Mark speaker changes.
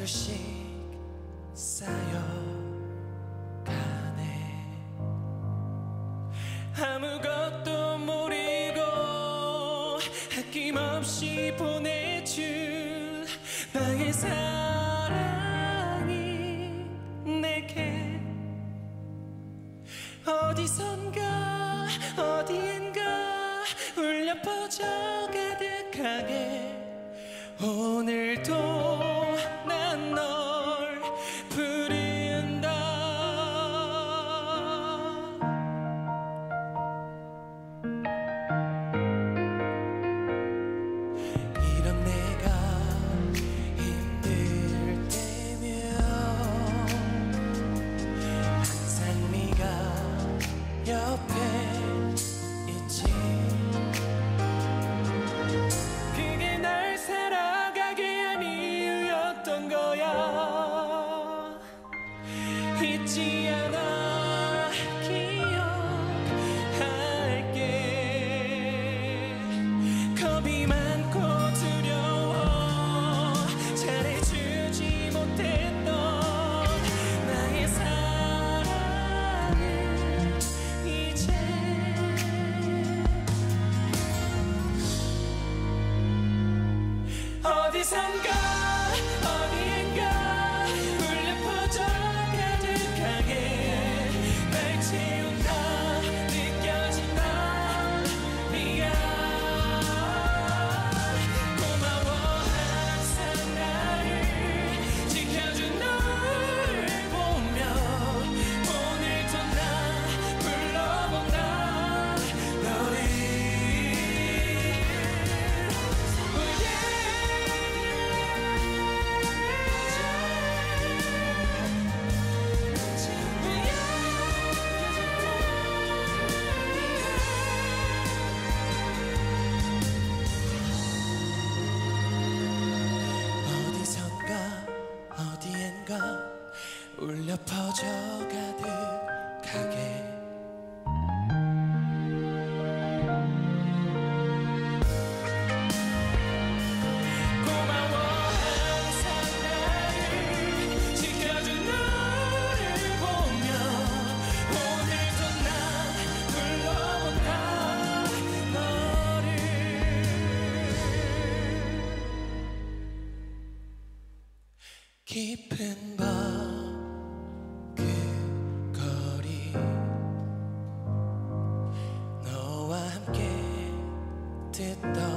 Speaker 1: 하루씩 쌓여가네. 아무것도 모르고 아낌없이 보내준 나의 사랑이 내게 어디선가 어디엔가 울려 퍼져 가득하게 오늘도 난 널 부른다. 이런 내가 힘들 때면 항상 네가 옆에 있지. 그게 날 살아가게 한 이유였던 거야. 잊지 않아 기억할게. 겁이 많고 두려워 잘해주지 못했던 나의 사랑을 이제 어디선가 어디엔가 울려 퍼져 가득하게 날 채운다. 느껴진다. 네가 고마워. 항상 나를 지켜준 너를 보며 오늘도 나 불러본다. 너를 어디선가 어디엔가 울려 퍼져 가득하게 고마워. 항상 나를 지켜준 너를 보며 오늘도 난 불러본다. 너를 깊은 밤 그 거리 너와 함께 듣던